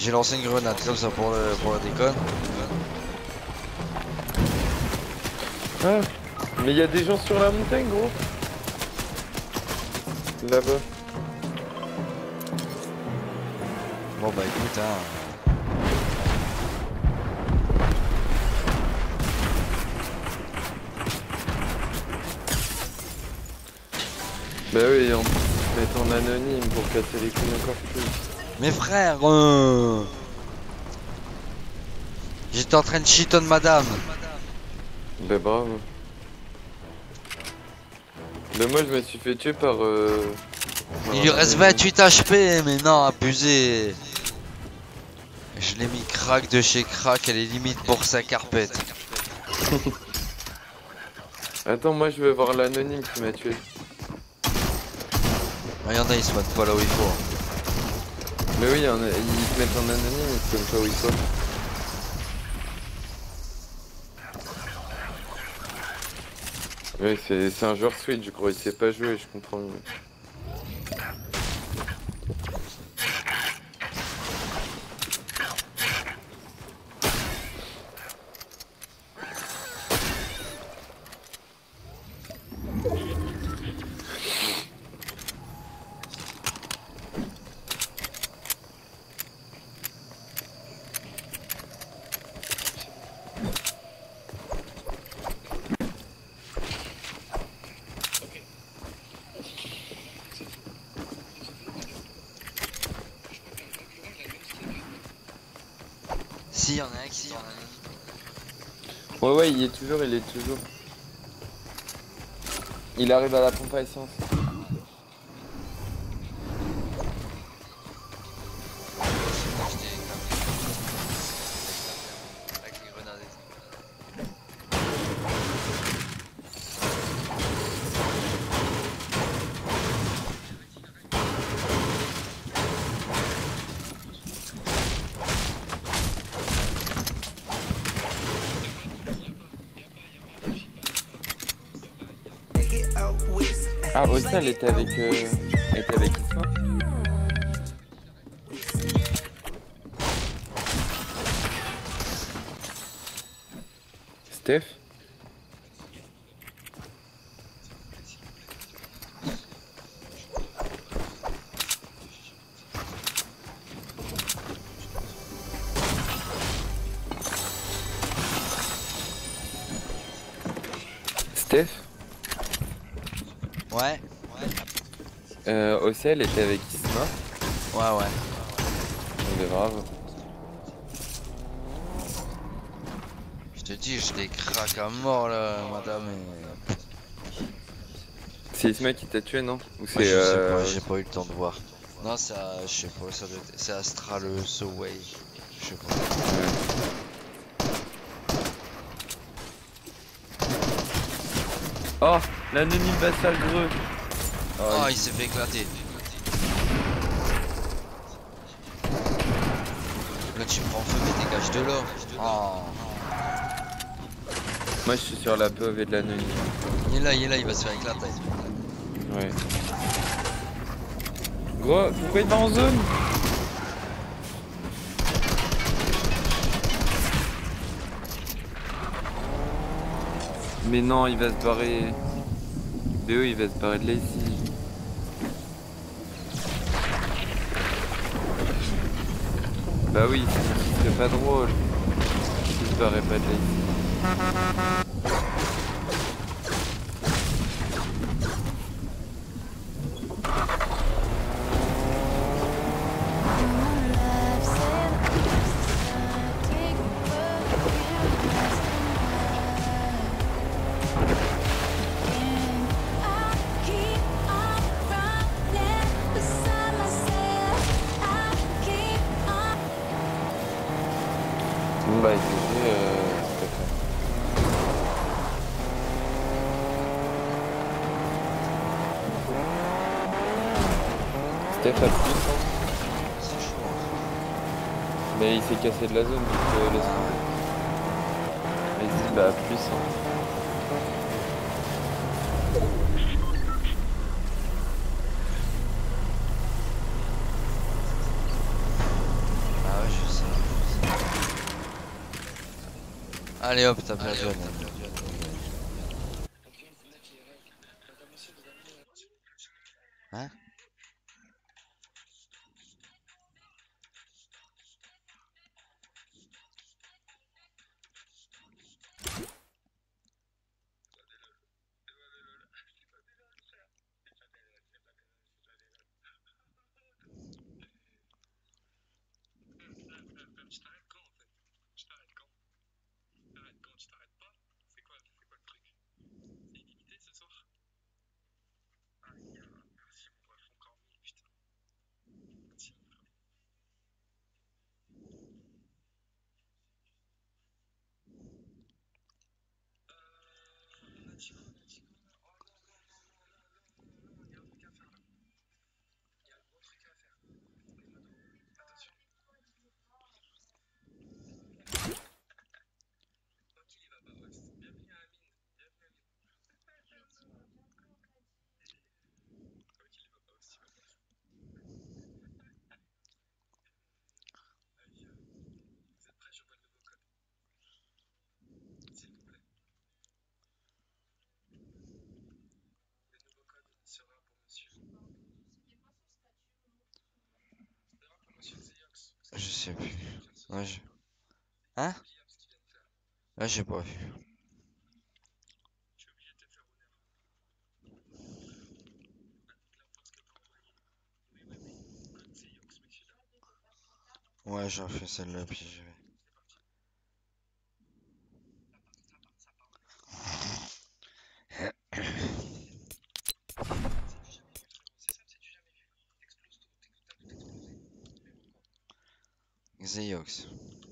J'ai lancé une grenade comme ça pour la déconne. Ah, mais il y a des gens sur la montagne, gros. Là-bas. Bon bah écoute hein. Bah oui, en mettre en anonyme pour casser les couilles encore plus. Mais frère, j'étais en train de cheat on madame. Bah bravo. Bah moi je me suis fait tuer par Il lui reste 28 HP, mais non, abusé. Je l'ai mis crack de chez crack, elle est limite pour sa carpette. Attends, moi je veux voir l'anonyme qui m'a tué. Il y en a, ils se mettent pas là où il faut. Mais oui, ils se mettent en anonyme, ils se mettent pas où il faut. Oui, c'est un joueur Switch, je crois, il sait pas jouer, je comprends mieux. Si, y'en a un qui Ouais, il est toujours. Il arrive à la pompe à essence. Ah, Ossa, elle était avec Isma. Steph? Steph? Ouais. Ossa, elle était avec Isma. Ouais. On est brave. Je te dis, je les craque à mort là, madame. C'est Isma qui t'a tué, non? Ou Moi, je sais pas, j'ai pas eu le temps de voir. Non, je sais pas, c'est Astral Soway. Je sais pas. Oh, l'anonyme vassal greux. Oh, il s'est fait éclater. Là, tu prends feu, mais dégage de là. Oh. Moi, je suis sur la POV et de l'anonyme. Il est là, il va se faire éclater. Ouais. Gros, pourquoi il va en zone? Mais non, il va se barrer. BO, il va se barrer de là ici. Bah oui, ce serait pas drôle. Il se barrait pas de là ici. Bah écoutez, Steph a plus, hein. C'est chaud. Mais il s'est cassé de la zone, donc laisse tomber. Vas-y, bah plus, hein. Ah ouais, Allez hop, t'as perdu. Hein? Je sais plus. Ouais, Hein? Là, j'ai pas vu. Ouais, j'en fais celle-là, puis je vais. Xeox.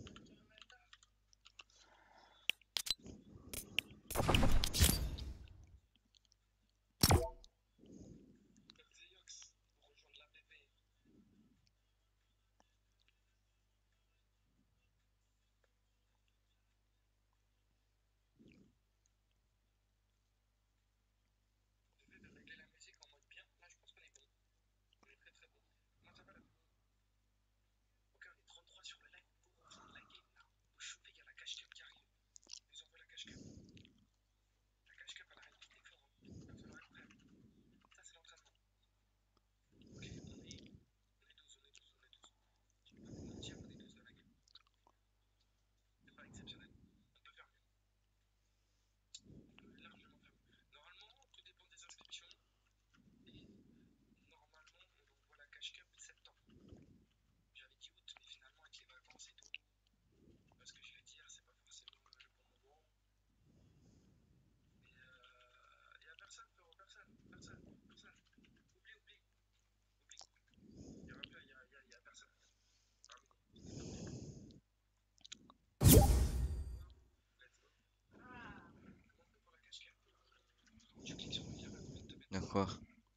D'accord.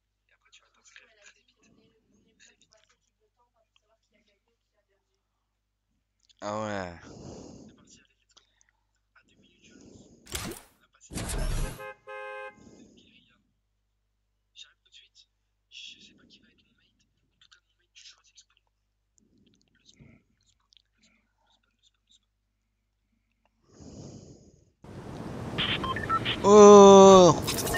Ah ouais. Oh!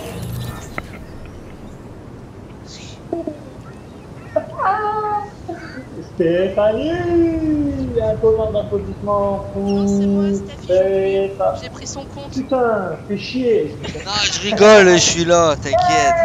Stéphanie, un tonnerre d'applaudissements Non, c'est moi, pour Steffi, Stéphanie. j'ai pris son compte. Putain, fais chier. Non, je rigole, je suis là, t'inquiète.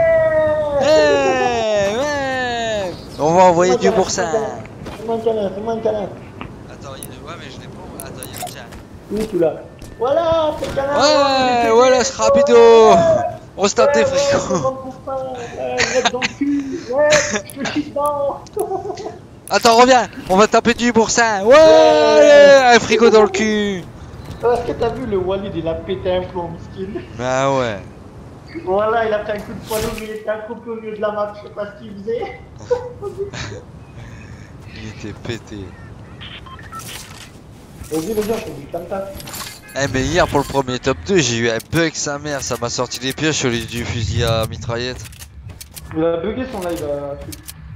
Ouais. On va envoyer du boursin. Fais-moi un câlin, fais-moi un câlin. Attends, ouais, mais je l'ai pas. Attends, il y a le chat. Oui, tu l'as. Voilà, fais le câlin. Ouais, voilà, ce rapido. On se tape des fricos. Ouais, dans le cul. Ouais, je te chie dedans. Attends, reviens. On va taper du boursin. Ouais, un frigo dans le cul. Est-ce que t'as vu le Walid, il a pété un plomb, miskin. Ah ouais. Voilà, il a pris un coup de poids lourd, il était accroupi au milieu de la map, je sais pas ce qu'il faisait. Il était pété. Vas-y, on fait du tam-tam. Eh mais hier pour le premier top 2 j'ai eu un bug sa mère, ça m'a sorti des pièges sur les du fusil à mitraillette. Il a bugué son live.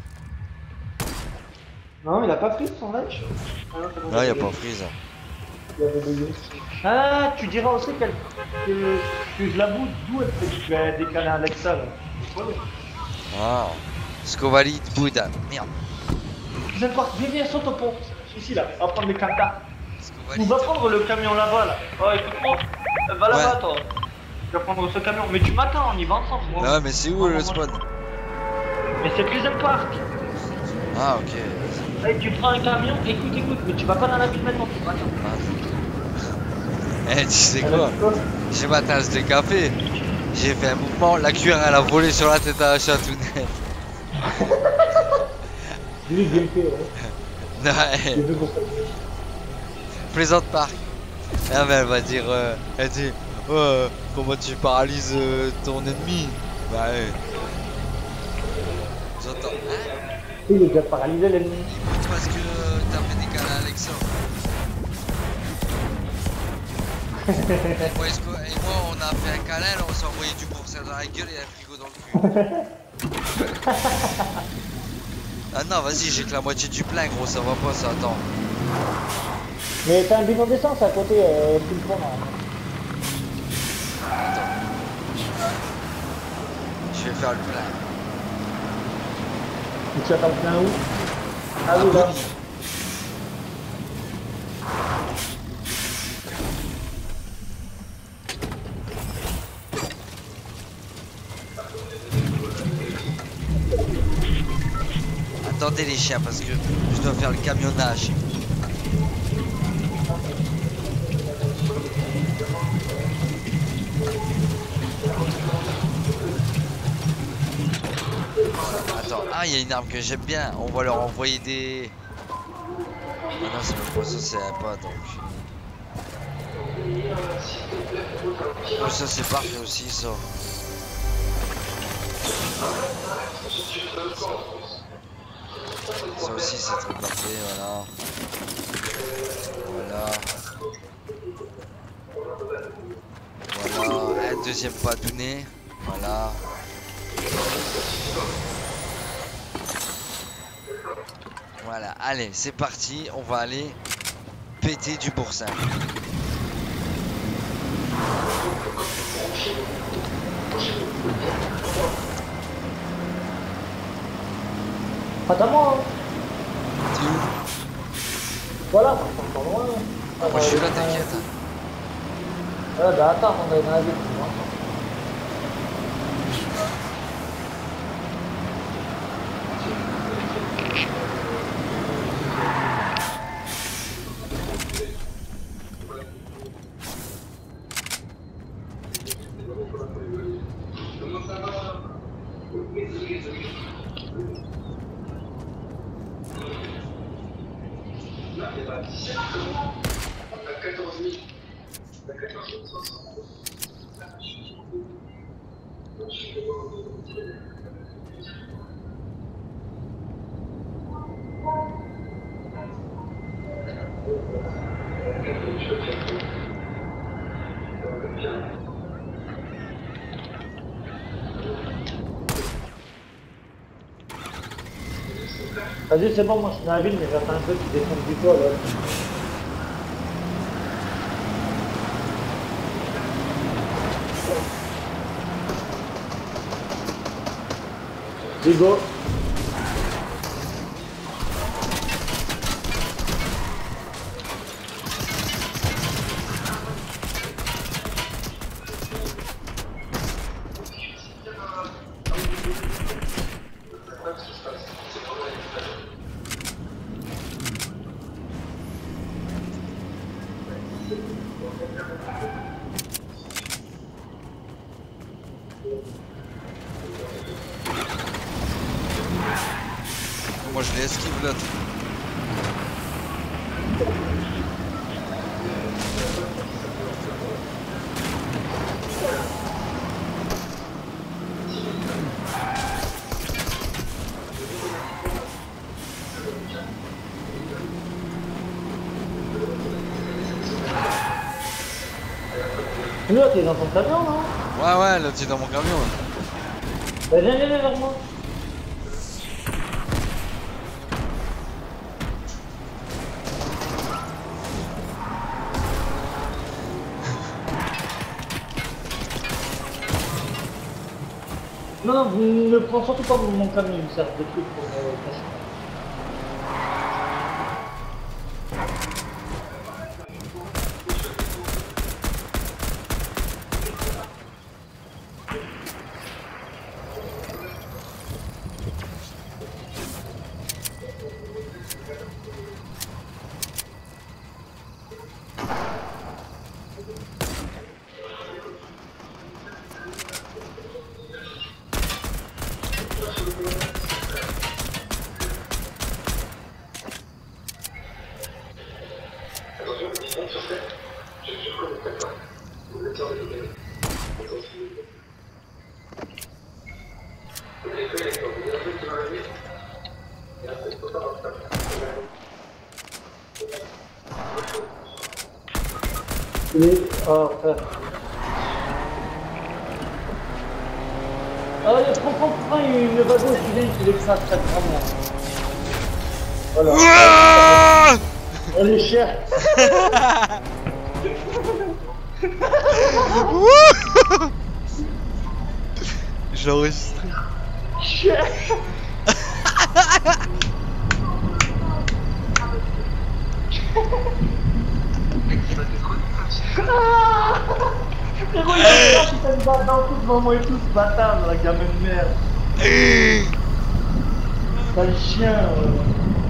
Non, il a pas pris son live. Là y a pas freeze. Il y avait des yeux. Ah, tu diras aussi que je la boute d'où elle fait que je vais décaler Alexa là. Ah. Scovalit Bouddha. Merde. Viens quoi, viens, saute au pont. Ici là, on va prendre les cancars. On Scovalit. va prendre le camion là-bas là. Oh, écoute-moi, va là-bas toi. Je vais prendre ce camion. Mais tu m'attends, on y va ensemble. Moi. Ah, mais c'est où le spawn? Mais c'est plus un parc. Ah, ok. Hey, tu prends un camion, écoute, mais tu vas pas dans la ville maintenant, tu vas attendre. Eh, tu sais quoi? J'ai ma tasse de café. J'ai fait un mouvement, la cuillère elle a volé sur la tête à un chatounet. Lui, bien fait, ouais. Non, plaisante pas. Ah, mais elle va dire, elle dit, oh, comment tu paralyses ton ennemi? Bah, j'entends. Hein? Il est déjà paralysé l'ennemi. Écoute parce que t'as fait décaler Alexa. Et moi, on a fait un câlin, là, on s'est envoyé du boursin dans la gueule et un frigo dans le cul. Ah non, vas-y, j'ai que la moitié du plein, gros, ça va pas, ça, attends. Mais t'as un bidon d'essence à côté, tu le prends là. Attends. Je vais faire le plein. Et tu attends le plein où? Ah oui, là. Attendez les chiens parce que je dois faire le camionnage. Attends, ah il y a une arme que j'aime bien, on va leur envoyer des... Ah non c'est le poisson c'est pas donc. Oh ça c'est parfait aussi ça. Ça aussi c'est très parfait, voilà. Voilà, un deuxième padounet, voilà. Voilà, allez, c'est parti, on va aller péter du boursin. Attends-moi, hein. Tu es où? Voilà, moi je suis encore loin. Ah, moi je suis là, t'inquiète. Ouais, bah attends, on est dans la ville. Vas-y, c'est bon, moi je suis dans la ville, mais j'attends un peu qu'ils descendent du toit là. Hugo. Moi je l'ai esquive l'autre. Là, t'es dans ton camion, non? Ouais, l'autre c'est dans mon camion. Bah, viens vers moi. Non, ne prends surtout pas mon camion, il me sert de trucs pour cacher. Oh, frère. Ah, prends une wagon, tu viens, tu l'extrates vraiment. Voilà. Ouah. Elle est chère. J'ai enregistré. Chère. Frérot, il a fait une balle dans tout devant moi et tout, ce bâtard, la gamme de merde. Sale chien.